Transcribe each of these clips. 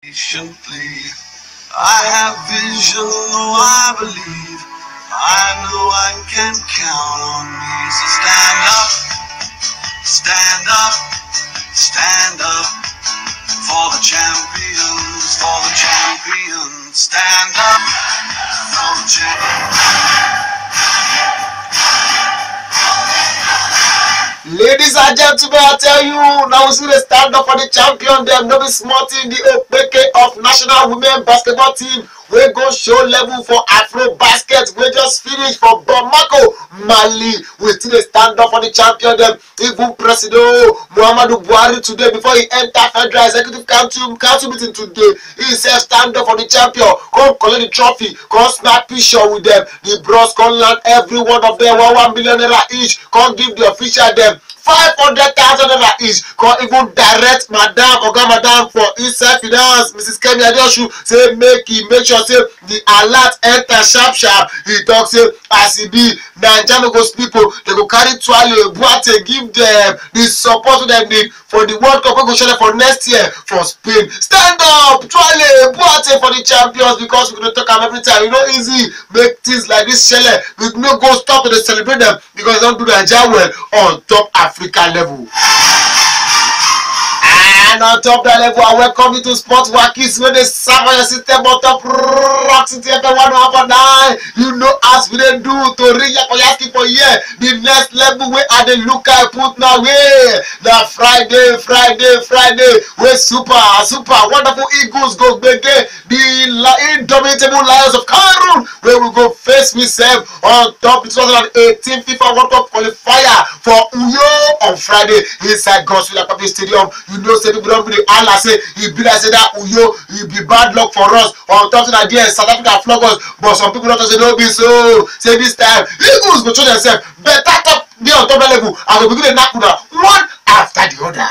Patiently, I have vision, though I believe. I know I can count on me. So stand up, stand up for the champions, for the champions. Stand up for the champions. Ladies and gentlemen, I tell you, now we see the stand up for the champion. Them no be small team, the OPK of national women basketball team. We go show level for Afro basket. We just finished for Bamako, Mali. We still stand up for the champion. Them even President Muhammadu Buhari today, before he enter Federal Executive Council meeting today, he said stand up for the champion. Come collect the trophy. Come snap picture with them. The bros come land every one of them 1 million naira each. Come give the official them 500,000 naira each. Come even direct Madam for inside finance, Mrs. Kemi Adeosun, say make sure say the alert enter sharp. He talk say as e be Naija no go sleep o, they go carry Tuale Buate give them the support they need for the World Cup wey go shele for next year for Spain. Stand up Tuale Buate for the champions, because we go talk am every time. E no easy make things like this shele. We no go stop to dey celebrate them because they don do Naija well on top Africa level. And on top that level, I welcome you to Sport Wakis, where they serve on your system on top Rock City FM 101.9. You know as we dey do to reach Yakoyaki for year. The next level where I dey look at put now way. The Friday. Where super wonderful Eagles go gbege the indomitable Lions of Cameroon, where we go face myself on top the 2018 FIFA World Cup qualifier for Uyo on Friday inside Godswill Akpabio Stadium. You know, say people don't really Allah say he be like say that Uyo, he be bad luck for us on top of that day South Africa flog us, but some people don't say no be so. Say this time Eagles go show themselves better top dey on top level and go begin to knock one after the other.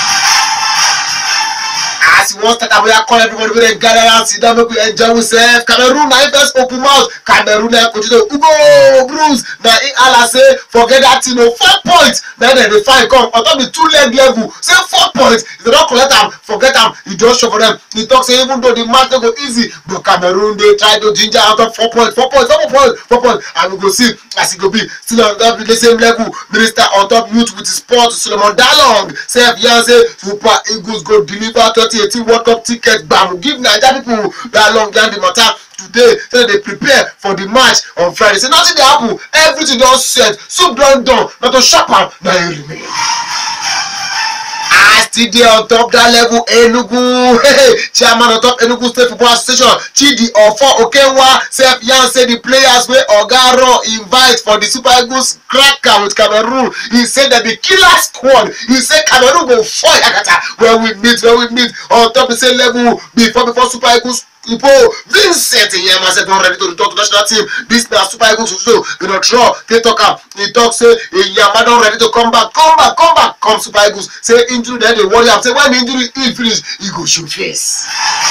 As you want to start, we call everybody with a gather and sit down, make we enjoy ourselves. Cameroon na first open mouth. Cameroon na continue. Ugo Bruce na Allah say forget that thing. 4 points. Then they find come on top the 2-leg level. Say 4 points. If they don't collect them, forget them. You just show for them. He talks say even though the match don't go easy, but Cameroon they try to ginger out of 4 points. And we go see as it go be still on top the same level. Minister on top youth with his sport Solomon Dalong say Fiance Super Eagles go deliver 2018 World Cup ticket. Bam, give Naija people that long behind the matter today, so they prepare for the match on Friday. Say nothing dey happen, everything don set, soup don done, na to sharp am na e remain. Still there on top that level, Enugu chairman on top Enugu State Football Association Chidi Ofo Okenwa say the players wey Ogaro invite for the Super Eagles cracker with Cameroon. He said that the killer squad, he said Cameroon go fight Yakata when we meet on top the same level before Super Eagles people. Vincent Yama said don't ready to return to national team. This na Super Eagles so you know draw. They talk am. He talk say Yama don't ready to come back. Come Super Eagles. Say injury then they worry am. Say when the injury is finished, he go shoot face.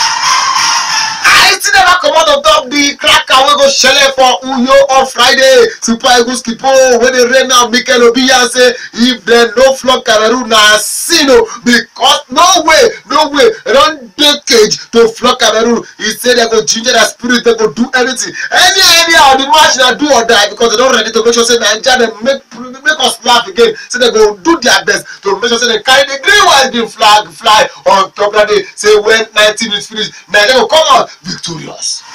I still never come out on top the cracker we go shele for Uyo on Friday. Super Eagles keep on when they rain now. Mikel Obiya say if they no flog Cameroon na sino, because no way they don't take cage to flog Cameroon. He said they go ginger their spirit, they go do anything. Anyhow the match na do or die, because they don't ready to make sure say Naija they make us laugh again. So they go do their best to make sure say they carry the green white green flag fly on top that day. Say when 90 minutes finish, Naija go come out victorious.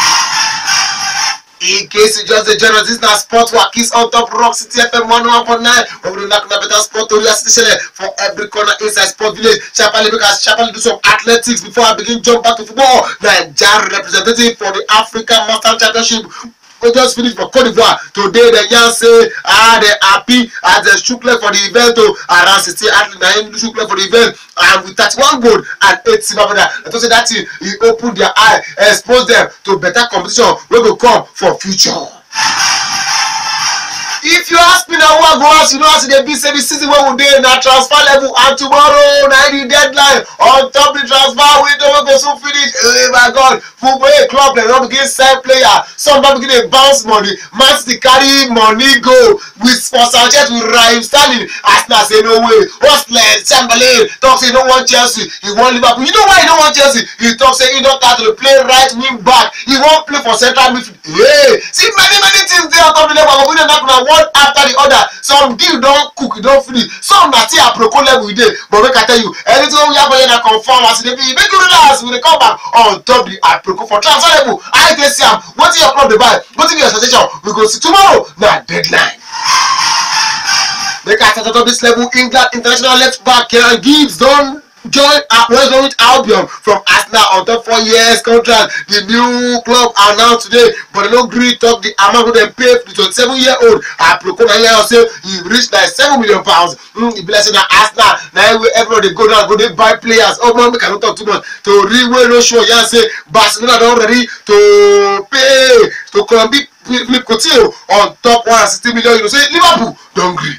In case you just the general, this is now Sport Wakis on top Rock City FM 101.9. We will knock a better sport to for every corner inside Sport Village. Sharply do some athletics before I begin jump back to football. Nigeria representative for the African Master Championship. We just finished for Cote d'Ivoire. Today the young say they happy as they shook leg for the event. Around 60 athletes shook leg for the event. And with 31 gold and 8 silver medal. Let us say that he opened their eye, expose them to better competition. We will come for future. If you ask me now, who I go ask, you know, as they be say the season where we dey na transfer level, and tomorrow na the deadline on top the transfer window wey go soon finish. Oh my God, football club dem don begin sell player, some don begin dey bounce money. Man City carry money go with for Sanchez with Raheem Sterling. Arsenal say no way. Oxlade Chamberlain talk say he no want Chelsea, he want Liverpool. You know why he no want Chelsea? He talk say he don start to play right wing back, he wan play for central midfield. Hey, see many things dey on top the level. We dey knock na one after the other. Some deal don cook, e don finish. Some na still aproko level we dey. But make I tell you, anything wey we happen here na confirm as e dey be. Make you relax, we dey come back on top the aproko for transfer level. I dey see am. Wetin your club dey buy? Wetin be your expectation? We go see tomorrow na deadline. Make I start on this level. England international left back Kieran Gibbs don join West Bromwich Albion from Arsenal on top 4 years contract. The new club announced today, but they no gree talk the amount wey dem pay the 27-year-old. Aproko na here say he reach like £7 million. E be like say na Arsenal na where everybody go down go dey buy players. Oh man, make I no talk too much. To real wey no sure yarn say Barcelona don ready to pay to Colombia Philippe Coutinho on top 160 million euros. Say Liverpool don gree.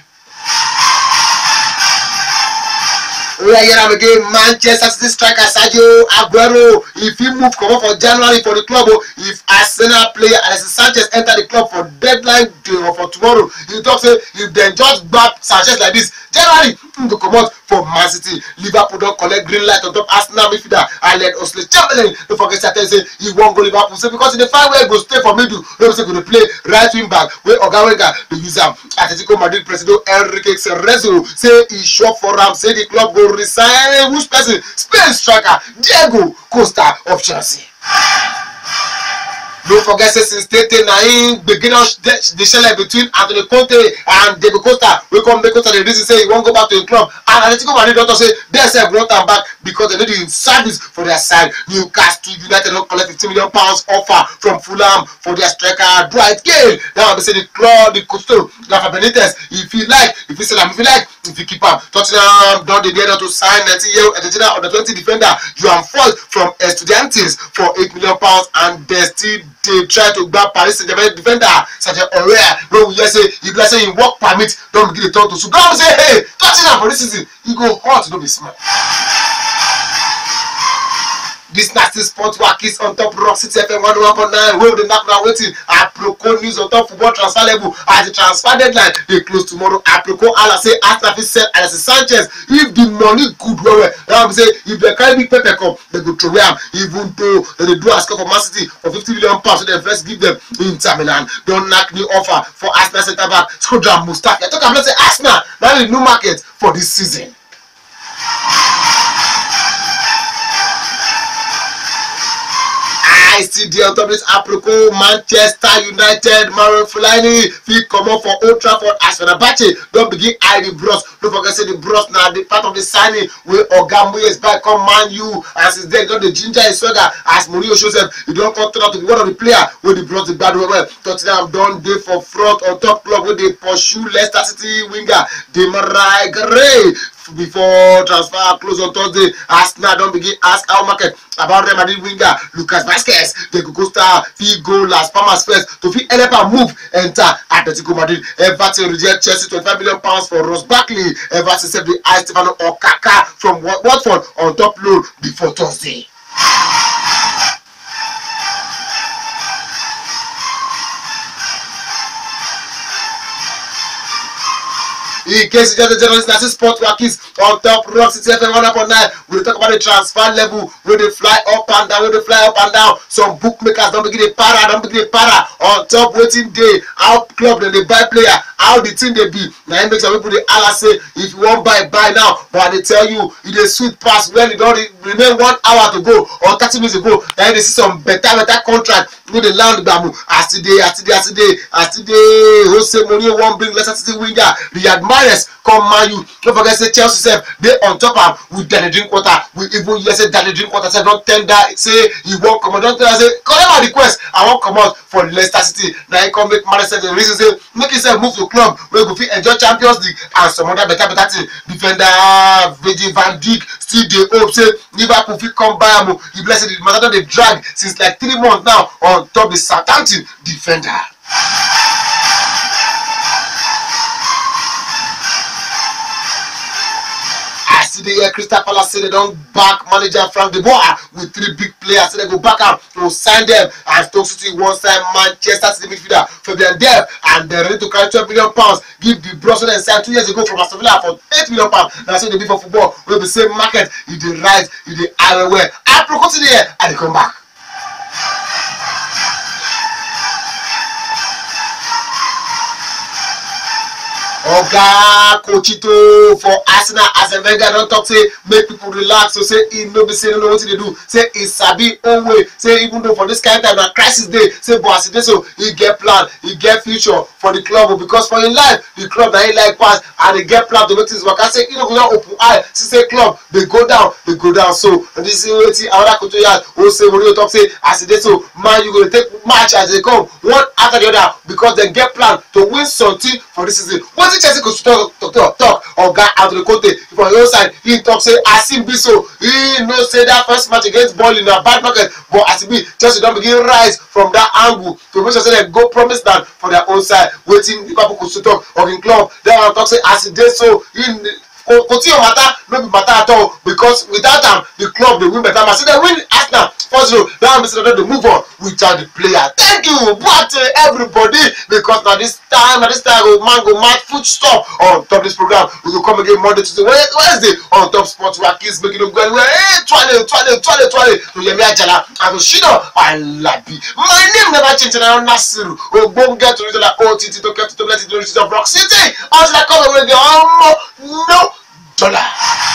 Right here again, Manchester City striker Sergio Aguero, if he move come up for January for the club, if Arsenal player Alexis Sanchez enter the club for deadline for tomorrow, he talk say if they just grab Sanchez like this, January go come out for Man City. Liverpool don collect green light on top Arsenal midfielder Oxlade Chamberlain. Don't forget to say he won't go Liverpool. Say because in the find where he go stay for middle, they say go to play right wing back where Oga Wenger dey use am. Atletico Madrid president Enrique Cerezo say he sure for am. Say the club go resign which person? Spain striker Diego Costa of Chelsea. Don't forget say since Tete na him beginning the shell between Antonio Conte and Diego Costa. We come make Costa the reason say he won't go back to the club. And Atletico Madrid don't say they say want am back because they need the service for their side. Newcastle United don't collect £50 million offer from Fulham for their striker Dwight Gale. Now they say the club, the coach, Rafa Benitez, if he like, if he sell him, if he like, if he keep him. Tottenham done the deal to sign 19-year-old Argentina under 20 defender Joan Foyt from Estudiantes for £8 million, and they still they try to grab Paris Saint-Germain defender Sergio Aurier. When we just say you guys say in work permit, don't begin to talk to. So God say, hey, Tottenham for this season, you go hot, don't be smart. This nasty sport work is on top Rock City FM 101.9. Where the knock now waiting. Aproko news on top football transfer level. As the transfer deadline they close tomorrow. Aproko Ala say Arsenal sell Alexis Sanchez. If the money good well, now say if they carry big pepper come, they go throw him. Even though they do ask for Man City for £50 million, so they first give them Inter Milan. Don't knock new offer for Arsenal centre back Shkodran Mustafi. I talk about say Arsenal now the new market for this season. I see the on top of this Aproko Manchester United Marouane Fellaini fit come up for Old Trafford as Fenerbahce don't begin eye the Bros. Don't forget say the Bros now the part of the signing where Oga Moyes back come Man U, and since then got the ginger his swagger as Mourinho shows him he don't come turn out to be one of the player where the Bros the bad well. Tottenham don dey for front on top club where they pursue Leicester City winger Demarai Gray. Before transfer close on Thursday, Arsenal don't begin ask our market about Real Madrid winger Lucas Vazquez. Diego Costa fit go Las Palmas first to fit help am move enter Atletico Madrid. Everton reject Chelsea £25 million for Ross Barkley. Everton accept the eye Stefano Okaka from Watford on top loan before Thursday. In case you just the journalist, that's sport workings on top Rock City FM 101.9. We'll talk about the transfer level where they fly up and down, where they fly up and down. Some bookmakers don't begin a para, on top waiting day. How club then they buy player, how the team they be. Now it makes some people they all say if you want buy now, but they tell you it is sweet pass when it don't remain 1 hour to go or 30 minutes ago. Now they see some better contract with the land bamu as today. Jose Mourinho won't bring Leicester City winger Riyad Mahrez come Man U. Don't forget say Chelsea self they on top am with Danny Drinkwater. We even say Danny Drinkwater say don't tender say he won't come out. Don't tell say collect my request. I won't come out for Leicester City. Now he come make Mahrez say the reason say make himself move to club where go fit enjoy Champions League and some other better thing. Defender Virgil van Dijk still dey hope say Liverpool fit come by am. He blessed the matter don dey drag since like 3 months now on top the Southampton defender. Today, Crystal Palace say they don't back manager Frank de Boer with 3 big players. So they go back out to sign them. And Stoke City one side Manchester City midfielder Fabian Delph, and they're ready to carry £12 million. Give the Brussels and signed 2 years ago from Aston Villa for £8 million. That's what they be for football. With the same market, you the rise, you the everywhere. Apricot today, and they come back. Oga Cochito for Arsenal as a Wenger don't talk say make people relax. So say he no be say no know what they do. Say he sabi own way. Say even though for this kind of time na crisis day, say but as it is so he get plan, he get future for the club because for him life the club that he like pass and he get plan to make things work. I say you know we don't open eye. See say club they go down. So and this is wetin another Coach yarn who say we talk say as it is so man you go take match as they come one after the other because they get plan to win something for this season. Chelsea go talk Oga Anthony Conte from your side. He talk say as him be so he no say that first match against Burnley in a bad market, but as it be Chelsea don't begin rise from that angle to make sure say they go promise that for their own side. Waiting Liverpool could talk of in club. Then I talk say as it did so in Coutinho matter no be matter at all because without them the club they win better match. So they win Arsenal 4-0. Now Mr. They move on without the player. Thank you, but everybody because now this time man go mad foot stop on top this program. We will come again Monday, Tuesday, Wednesday on Top Sports where kids making them go anywhere. Hey, twale to Yemi Ajala and Oshino Alabi. My name never changed and I'm Nasiru. We'll go get to read like OTT to get to let it to Rock City. Until I come away, no $1.